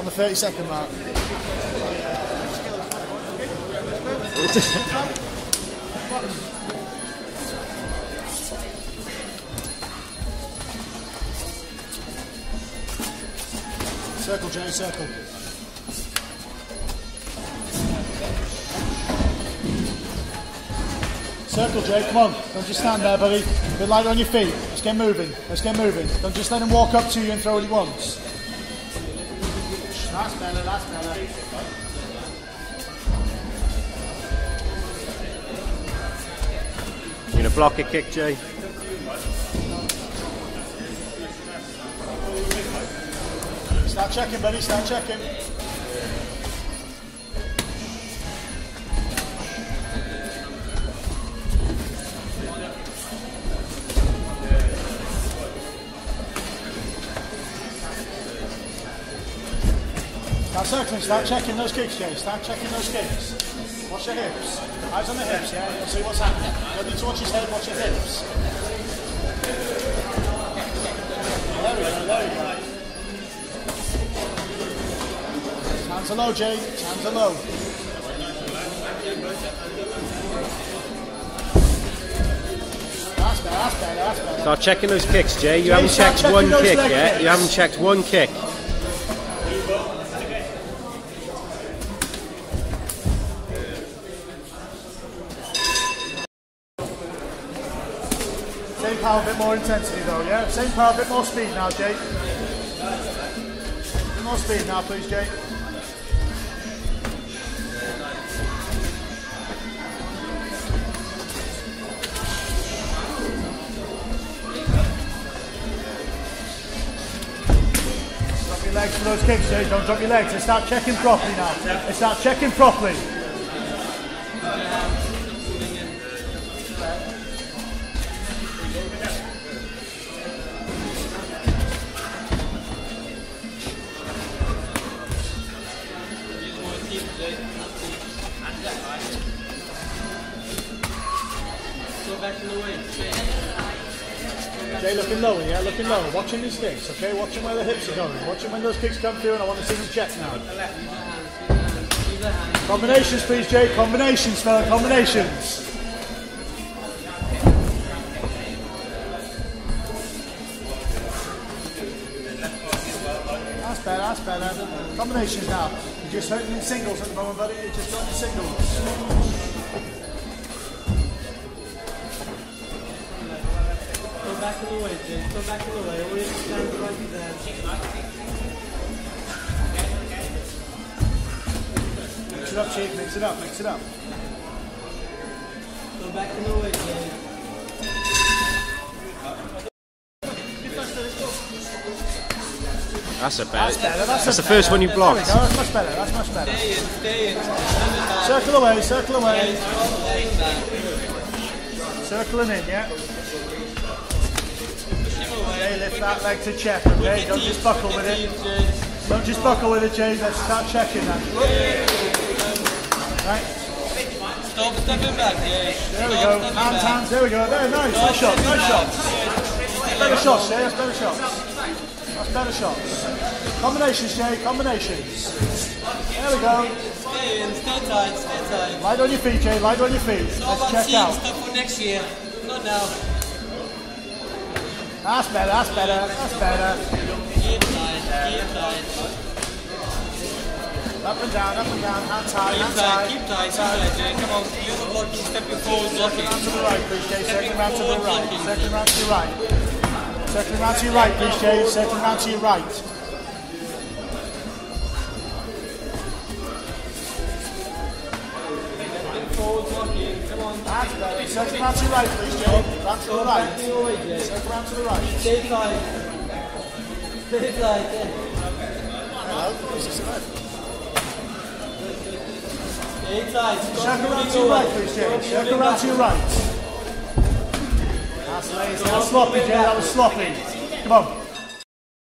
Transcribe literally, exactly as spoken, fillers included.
On the thirty second mark. Circle, Jay, circle. Circle, Jay, come on. Don't just stand there, buddy. Bit lighter on your feet. Let's get moving. Let's get moving. Don't just let him walk up to you and throw what he wants. That's better, that's better. You gonna block a kick, Jay? Start checking, buddy, start checking. Start circling, start checking those kicks, Jay. Start checking those kicks. Watch your hips. Eyes on the hips, yeah? You'll see what's happening. You don't need to watch his head, watch your hips. There we go, there we go. Hands are low, Jay. Hands are low. That's better, that's better, that's better. Start checking those kicks, Jay. You Jay, haven't checked one kick yet. kicks. You haven't checked one kick. Same power, a bit more intensity though, yeah? Same power, a bit more speed now, Jay. A bit more speed now, please, Jay. Drop your legs for those kicks, Jay. Don't drop your legs. Let's start checking properly now. Let's start checking properly. Jay, looking lower, yeah, looking lower. Watching these kicks, okay? Watching where the hips are going. Watching when those kicks come through, and I want to see them check now. Combinations, please, Jay. Combinations, fella. Combinations. That's better, that's better. Combinations now. You're just hurting in singles at the moment, buddy. You're just hurting in singles. Go back to the way, Jay. Go back to the way. Always stand right there. Mix it up, Chief. Mix it up. Mix it up. Go back to the way, Jay. That's a bad. That's better. That's, That's the better. first one you blocked. There we go. That's much better. That's much better. Stay in, stay in. Circle away. Circle away. Circling in, yeah. Okay, lift that leg to check, okay? Don't just buckle with it. Don't just buckle with it, Jay. Let's start checking that. Right. Stop stepping back, Jay. There we go. Hands, hands. There we go. There, nice. Nice shot. Nice shots. Better shots, Jay. That's better shots. That's better shots. Combinations, Jay. Combinations. There we go. Stay in, stay tight, stay tight. Light on your feet, Jay. Light on your feet. Let's check out. Stuff for next year. Not now. That's better. That's better. That's better. Keep tight, keep tight. Up and down, up and down. Hands high, Keep hands tight, high. keep tight, keep tight, Jay. Come on, you're blocking, stepping forward, blocking. Round to the right, please, Jay. Second round to the forward, right. blocking. Second round to your right. Second round to your right, please, Jay. Second round to your right. Forward, blocking. Come on. That's better. Second round to your right, please, Jay. Round to the Go back right. to your way, Jay. Second round to the right. Stay tight. Stay tight, yeah. Hello. This is good. Stay tight. Second round to your right, please, Jay. Second round to your right. That's lazy. That's sloppy, Jay. That was sloppy. Come on.